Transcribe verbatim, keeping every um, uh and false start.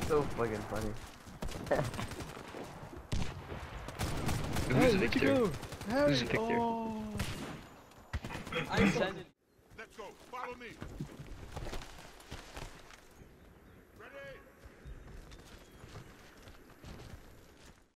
so fucking funny. Who's Victor? Harry, Who's Victor? oh. I sent it. Let's go. Follow me.